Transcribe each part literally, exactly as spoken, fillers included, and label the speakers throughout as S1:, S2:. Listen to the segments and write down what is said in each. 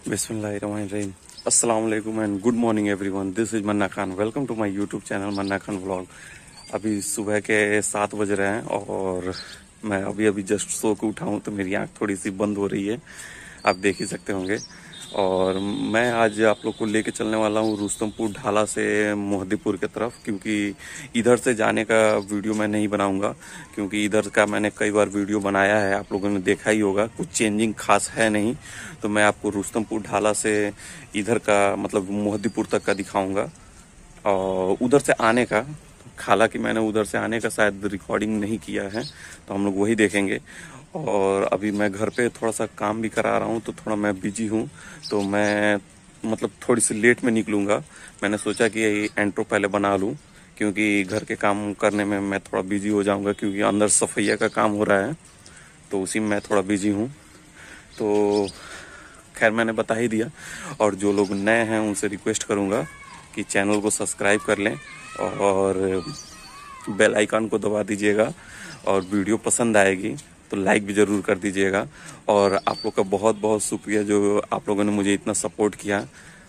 S1: बिस्मिल्लाहिर्रहमानिर्रहीम। अस्सलाम वालेकुम and good morning everyone. This is Manna Khan. Welcome to my YouTube channel Manna Khan vlog. अभी सुबह के सात बज रहे हैं और मैं अभी अभी जस्ट सो के उठा हूँ, तो मेरी आँख थोड़ी सी बंद हो रही है, आप देख ही सकते होंगे। और मैं आज आप लोग को लेके चलने वाला हूँ रुस्तमपुर ढाला से मोहद्दीपुर की तरफ, क्योंकि इधर से जाने का वीडियो मैं नहीं बनाऊंगा, क्योंकि इधर का मैंने कई बार वीडियो बनाया है, आप लोगों ने देखा ही होगा, कुछ चेंजिंग खास है नहीं। तो मैं आपको रुस्तमपुर ढाला से इधर का मतलब मोहद्दीपुर तक का दिखाऊंगा और उधर से आने का। हालांकि मैंने उधर से आने का शायद रिकॉर्डिंग नहीं किया है, तो हम लोग वही देखेंगे। और अभी मैं घर पे थोड़ा सा काम भी करा रहा हूँ, तो थोड़ा मैं बिजी हूँ, तो मैं मतलब थोड़ी सी लेट में निकलूँगा। मैंने सोचा कि ये एंट्रो पहले बना लूँ, क्योंकि घर के काम करने में मैं थोड़ा बिजी हो जाऊँगा, क्योंकि अंदर सफैया का काम हो रहा है, तो उसी में मैं थोड़ा बिजी हूँ। तो खैर मैंने बता ही दिया। और जो लोग नए हैं उनसे रिक्वेस्ट करूँगा कि चैनल को सब्सक्राइब कर लें और बेल आइकन को दबा दीजिएगा, और वीडियो पसंद आएगी तो लाइक भी ज़रूर कर दीजिएगा। और आप लोग का बहुत बहुत शुक्रिया जो आप लोगों ने मुझे इतना सपोर्ट किया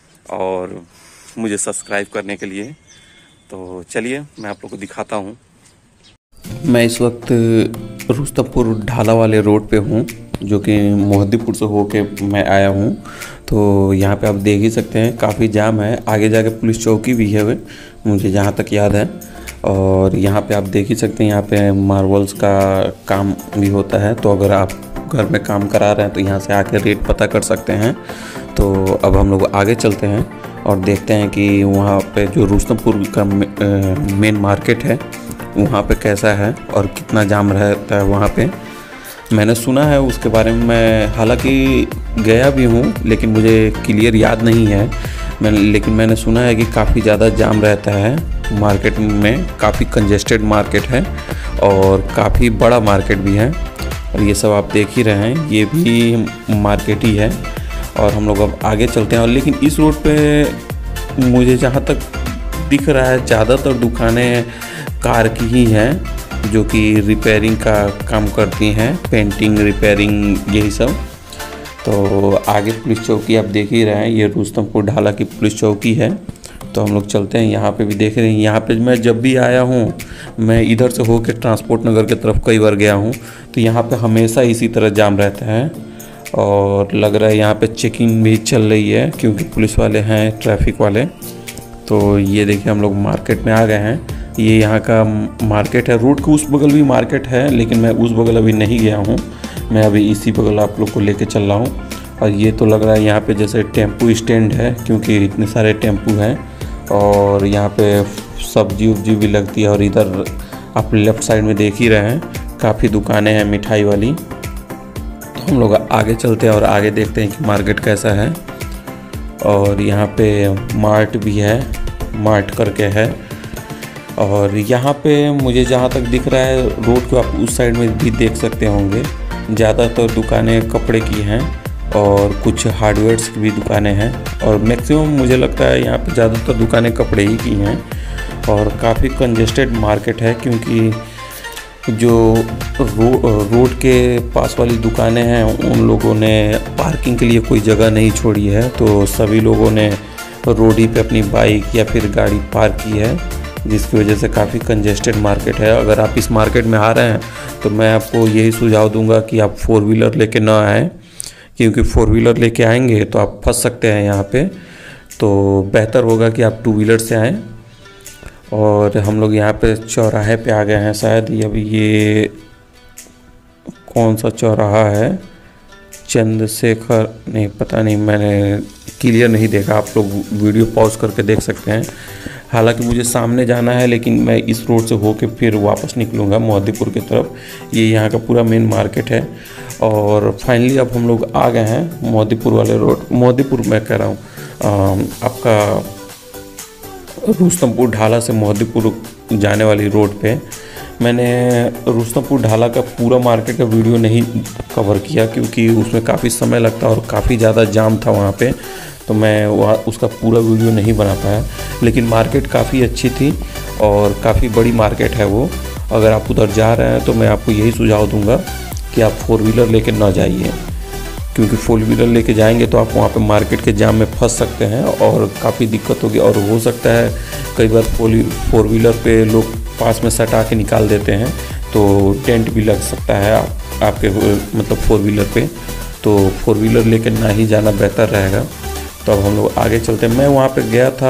S1: और मुझे सब्सक्राइब करने के लिए। तो चलिए मैं आप लोग को दिखाता हूँ। मैं इस वक्त रुस्तमपुर ढाला वाले रोड पे हूँ, जो कि मोहद्दीपुर से होके मैं आया हूँ। तो यहाँ पे आप देख ही सकते हैं काफ़ी जाम है, आगे जाके पुलिस चौकी भी है मुझे जहाँ तक याद है। और यहाँ पे आप देख ही सकते हैं, यहाँ पे मार्बल्स का काम भी होता है, तो अगर आप घर में काम करा रहे हैं तो यहाँ से आके रेट पता कर सकते हैं। तो अब हम लोग आगे चलते हैं और देखते हैं कि वहाँ पे जो रुस्तमपुर का मेन मार्केट है वहाँ पे कैसा है और कितना जाम रहता है वहाँ पे। मैंने सुना है उसके बारे में, मैं हालांकि गया भी हूँ लेकिन मुझे क्लियर याद नहीं है। मैं लेकिन मैंने सुना है कि काफ़ी ज़्यादा जाम रहता है मार्केट में, काफ़ी कंजेस्टेड मार्केट है और काफ़ी बड़ा मार्केट भी है। और ये सब आप देख ही रहे हैं, ये भी मार्केट ही है। और हम लोग अब आगे चलते हैं। और लेकिन इस रोड पे मुझे जहाँ तक दिख रहा है ज़्यादातर दुकानें कार की ही हैं, जो कि रिपेयरिंग का काम करती हैं, पेंटिंग, रिपेयरिंग, यही सब। तो आगे पुलिस चौकी आप देख ही रहे हैं, ये रुस्तमपुर ढाला की पुलिस चौकी है। तो हम लोग चलते हैं, यहाँ पे भी देख रहे हैं। यहाँ पे मैं जब भी आया हूँ, मैं इधर से होकर ट्रांसपोर्ट नगर की तरफ कई बार गया हूँ, तो यहाँ पे हमेशा इसी तरह जाम रहता है। और लग रहा है यहाँ पे चेकिंग भी चल रही है, क्योंकि पुलिस वाले हैं, ट्रैफिक वाले। तो ये देखिए हम लोग मार्केट में आ गए हैं। ये यहाँ का मार्केट है, रोड के उस बगल भी मार्केट है, लेकिन मैं उस बगल अभी नहीं गया हूँ, मैं अभी इसी बगल आप लोग को लेके चल रहा हूँ। और ये तो लग रहा है यहाँ पे जैसे टेम्पू स्टैंड है, क्योंकि इतने सारे टेम्पू हैं और यहाँ पे सब्जी उब्जी भी लगती है। और इधर आप लेफ़्ट साइड में देख ही रहे हैं, काफ़ी दुकानें हैं मिठाई वाली। तो हम लोग आगे चलते हैं और आगे देखते हैं कि मार्केट कैसा है। और यहाँ पे मार्ट भी है, मार्ट करके है। और यहाँ पे मुझे जहाँ तक दिख रहा है, रोड को आप उस साइड में भी देख सकते होंगे, ज़्यादातर दुकानें कपड़े की हैं और कुछ हार्डवेयर्स की भी दुकानें हैं। और मैक्सिमम मुझे लगता है यहाँ पे ज़्यादातर दुकानें कपड़े ही की हैं। और काफ़ी कंजेस्टेड मार्केट है, क्योंकि जो रो, रोड के पास वाली दुकानें हैं उन लोगों ने पार्किंग के लिए कोई जगह नहीं छोड़ी है, तो सभी लोगों ने रोड ही पे अपनी बाइक या फिर गाड़ी पार्क की है, जिसकी वजह से काफ़ी कंजेस्टेड मार्केट है। अगर आप इस मार्केट में आ रहे हैं तो मैं आपको यही सुझाव दूंगा कि आप फोर व्हीलर लेके ना आएँ, क्योंकि फोर व्हीलर लेके आएंगे तो आप फंस सकते हैं यहाँ पे। तो बेहतर होगा कि आप टू व्हीलर से आएँ। और हम लोग यहाँ पे चौराहे पे आ गए हैं शायद। ये अभी ये कौन सा चौराहा है, चंद्रशेखर, नहीं पता नहीं, मैंने क्लियर नहीं देखा, आप लोग वीडियो पॉज करके देख सकते हैं। हालांकि मुझे सामने जाना है, लेकिन मैं इस रोड से होके फिर वापस निकलूँगा मोहद्दीपुर की तरफ। ये यहाँ का पूरा मेन मार्केट है। और फाइनली अब हम लोग आ गए हैं मोहद्दीपुर वाले रोड, मोहद्दीपुर मैं कह रहा हूँ, आपका रुस्तमपुर ढाला से मोहद्दीपुर जाने वाली रोड पे। मैंने रुस्तमपुर ढाला का पूरा मार्केट का वीडियो नहीं कवर किया, क्योंकि उसमें काफ़ी समय लगता और काफ़ी ज़्यादा जाम था वहाँ पे, तो मैं वहाँ उसका पूरा वीडियो नहीं बना पाया। लेकिन मार्केट काफ़ी अच्छी थी और काफ़ी बड़ी मार्केट है वो। अगर आप उधर जा रहे हैं तो मैं आपको यही सुझाव दूंगा कि आप फोर व्हीलर लेकर ना जाइए, क्योंकि फोर व्हीलर लेके जाएंगे तो आप वहाँ पे मार्केट के जाम में फंस सकते हैं और काफ़ी दिक्कत होगी। और हो सकता है कई बार फोर फोर व्हीलर पे लोग पास में सटा के निकाल देते हैं, तो टेंट भी लग सकता है आप, आपके मतलब फोर व्हीलर पे। तो फोर व्हीलर लेके ना ही जाना बेहतर रहेगा। तो अब हम लोग आगे चलते हैं। मैं वहाँ पे गया था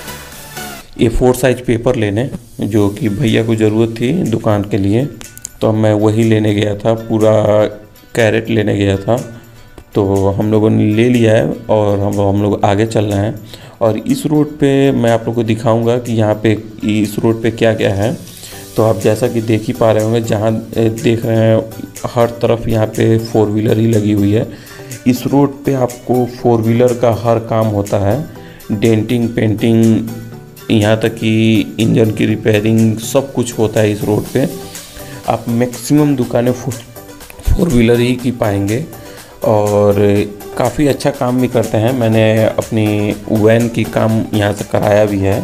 S1: ए फोर साइज पेपर लेने, जो कि भैया को ज़रूरत थी दुकान के लिए, तो मैं वही लेने गया था, पूरा कैरेट लेने गया था। तो हम लोगों ने ले लिया है और हम हम लोग आगे चल रहे हैं। और इस रोड पे मैं आप लोग को दिखाऊंगा कि यहाँ पे इस रोड पे क्या क्या है। तो आप जैसा कि देख ही पा रहे होंगे, जहाँ देख रहे हैं हर तरफ यहाँ पे फोर व्हीलर ही लगी हुई है। इस रोड पे आपको फोर व्हीलर का हर काम होता है, डेंटिंग, पेंटिंग, यहाँ तक कि इंजन की रिपेयरिंग, सब कुछ होता है इस रोड पे। आप मैक्सिमम दुकानें फोर व्हीलर ही की पाएंगे और काफ़ी अच्छा काम भी करते हैं। मैंने अपनी वैन की काम यहाँ से कराया भी है।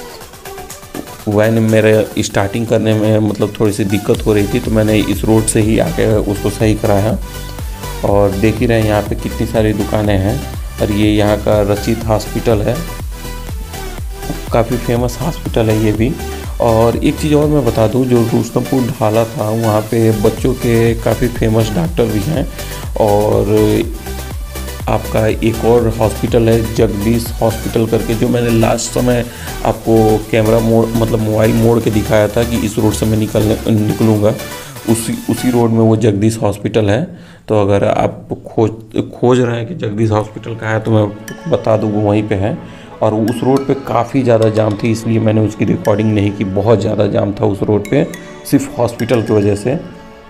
S1: वैन मेरे स्टार्टिंग करने में मतलब थोड़ी सी दिक्कत हो रही थी, तो मैंने इस रोड से ही आके उसको सही कराया। और देख ही रहे हैं यहाँ पे कितनी सारी दुकानें हैं। और ये यहाँ का रचित हॉस्पिटल है, काफ़ी फेमस हॉस्पिटल है ये भी। और एक चीज़ और मैं बता दूं, जो रुस्तमपुर ढाला था वहाँ पे बच्चों के काफ़ी फेमस डॉक्टर भी हैं। और आपका एक और हॉस्पिटल है जगदीश हॉस्पिटल करके, जो मैंने लास्ट समय आपको कैमरा मोड़ मतलब मोबाइल मोड़ के दिखाया था कि इस रोड से मैं निकलने निकलूँगा, उसी उसी रोड में वो जगदीश हॉस्पिटल है। तो अगर आप खोज खोज रहे हैं कि जगदीश हॉस्पिटल कहाँ है, तो मैं बता दूँ वो वहीं पे है। और उस रोड पे काफ़ी ज़्यादा जाम थी, इसलिए मैंने उसकी रिकॉर्डिंग नहीं की। बहुत ज़्यादा जाम था उस रोड पे, सिर्फ हॉस्पिटल की वजह से।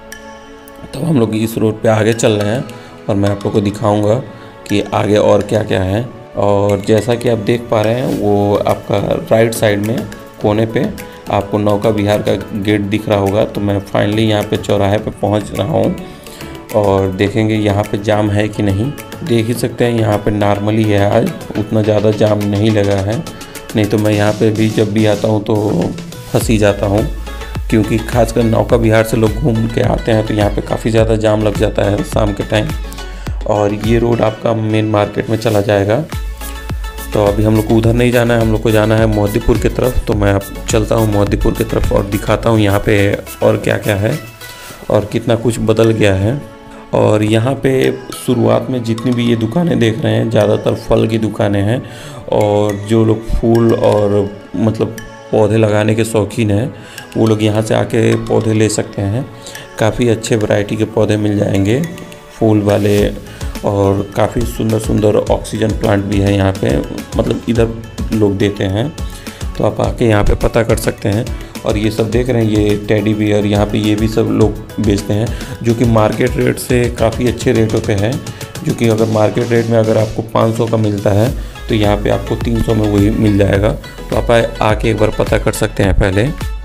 S1: तो हम लोग इस रोड पे आगे चल रहे हैं और मैं आप लोग को दिखाऊंगा कि आगे और क्या क्या है। और जैसा कि आप देख पा रहे हैं, वो आपका राइट साइड में कोने पे आपको नौका विहार का गेट दिख रहा होगा। तो मैं फाइनली यहाँ पे चौराहे पे पहुँच रहा हूँ और देखेंगे यहाँ पे जाम है कि नहीं। देख ही सकते हैं यहाँ पे नॉर्मली है, आज उतना ज़्यादा जाम नहीं लगा है। नहीं तो मैं यहाँ पे भी जब भी आता हूँ तो फंस ही जाता हूँ, क्योंकि खासकर नौका विहार से लोग घूम के आते हैं तो यहाँ पे काफ़ी ज़्यादा जाम लग जाता है शाम के टाइम। और ये रोड आपका मेन मार्केट में चला जाएगा। तो अभी हम लोग को उधर नहीं जाना है, हम लोग को जाना है मोहद्दीपुर की तरफ। तो मैं अब चलता हूँ मोहद्दीपुर की तरफ और दिखाता हूँ यहाँ पे और क्या क्या है और कितना कुछ बदल गया है। और यहाँ पे शुरुआत में जितनी भी ये दुकानें देख रहे हैं, ज़्यादातर फल की दुकानें हैं। और जो लोग फूल और मतलब पौधे लगाने के शौकीन हैं, वो लोग यहाँ से आके पौधे ले सकते हैं। काफ़ी अच्छे वैरायटी के पौधे मिल जाएंगे, फूल वाले। और काफ़ी सुंदर सुंदर ऑक्सीजन प्लांट भी है यहाँ पे, मतलब इधर लोग देते हैं। तो आप आके यहाँ पे पता कर सकते हैं। और ये सब देख रहे हैं, ये टेडी बियर यहाँ पे ये भी सब लोग बेचते हैं, जो कि मार्केट रेट से काफ़ी अच्छे रेटों पे है। जो कि अगर मार्केट रेट में अगर आपको पाँच सौ का मिलता है, तो यहाँ पे आपको तीन सौ में वही मिल जाएगा। तो आप आके एक बार पता कर सकते हैं पहले।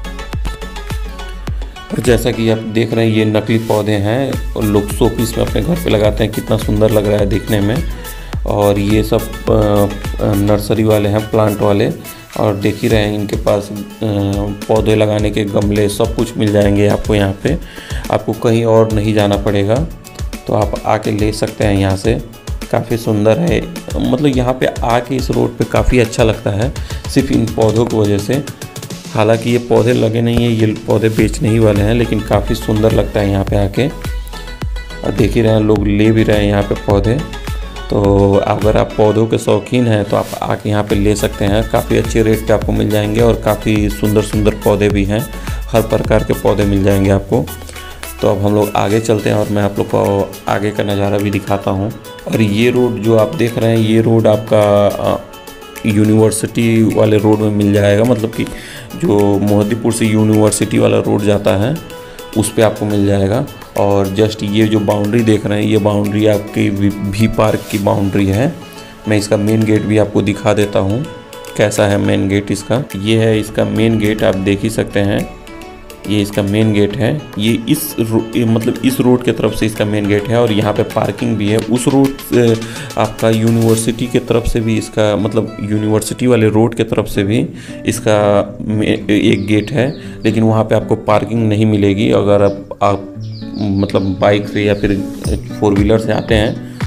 S1: और जैसा कि आप देख रहे हैं, ये नकली पौधे हैं और लोग शो पीस में अपने घर पे लगाते हैं। कितना सुंदर लग रहा है देखने में। और ये सब नर्सरी वाले हैं, प्लांट वाले। और देख ही रहे हैं, इनके पास पौधे लगाने के गमले सब कुछ मिल जाएंगे आपको यहाँ पे। आपको कहीं और नहीं जाना पड़ेगा, तो आप आके ले सकते हैं यहाँ से। काफ़ी सुंदर है, मतलब यहाँ पे आके इस रोड पे काफ़ी अच्छा लगता है, सिर्फ इन पौधों की वजह से। हालांकि ये पौधे लगे नहीं हैं, ये पौधे बेचने ही वाले हैं, लेकिन काफ़ी सुंदर लगता है यहाँ पे आके। और देख ही रहे हैं, लोग ले भी रहे हैं यहाँ पे पौधे। तो अगर आप पौधों के शौकीन हैं तो आप आके यहाँ पे ले सकते हैं। काफ़ी अच्छे रेट पे आपको मिल जाएंगे और काफ़ी सुंदर सुंदर पौधे भी हैं, हर प्रकार के पौधे मिल जाएंगे आपको। तो अब हम लोग आगे चलते हैं और मैं आप लोग को आगे का नज़ारा भी दिखाता हूँ। और ये रोड जो आप देख रहे हैं, ये रोड आपका यूनिवर्सिटी वाले रोड में मिल जाएगा। मतलब कि जो मोहद्दीपुर से यूनिवर्सिटी वाला रोड जाता है, उस पे आपको मिल जाएगा। और जस्ट ये जो बाउंड्री देख रहे हैं, ये बाउंड्री आपकी भी पार्क की बाउंड्री है। मैं इसका मेन गेट भी आपको दिखा देता हूँ, कैसा है मेन गेट इसका। ये है इसका मेन गेट, आप देख ही सकते हैं, ये इसका मेन गेट है। ये इस मतलब इस रोड के तरफ से इसका मेन गेट है। और यहाँ पे पार्किंग भी है। उस रोड आपका यूनिवर्सिटी के तरफ से भी इसका मतलब यूनिवर्सिटी वाले रोड के तरफ से भी इसका एक गेट है, लेकिन वहाँ पे आपको पार्किंग नहीं मिलेगी। अगर आप, आप मतलब बाइक से या फिर फोर व्हीलर से आते हैं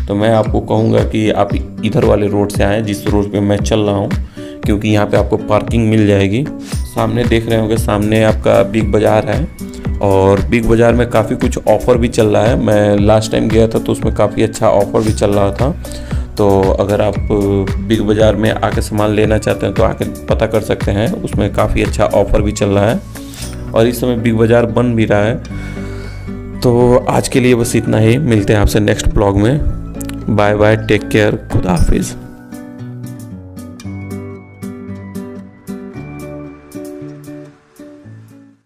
S1: तो मैं आपको कहूँगा कि आप इधर वाले रोड से आएँ जिस रोड पे मैं चल रहा हूँ, क्योंकि यहाँ पे आपको पार्किंग मिल जाएगी। सामने देख रहे होंगे, सामने आपका बिग बाज़ार है और बिग बाज़ार में काफ़ी कुछ ऑफ़र भी चल रहा है। मैं लास्ट टाइम गया था तो उसमें काफ़ी अच्छा ऑफ़र भी चल रहा था। तो अगर आप बिग बाज़ार में आके सामान लेना चाहते हैं तो आके पता कर सकते हैं, उसमें काफ़ी अच्छा ऑफ़र भी चल रहा है और इस समय बिग बाज़ार बन भी रहा है। तो आज के लिए बस इतना ही, मिलते हैं आपसे नेक्स्ट ब्लॉग में। बाय बाय, टेक केयर, खुदा हाफिज़।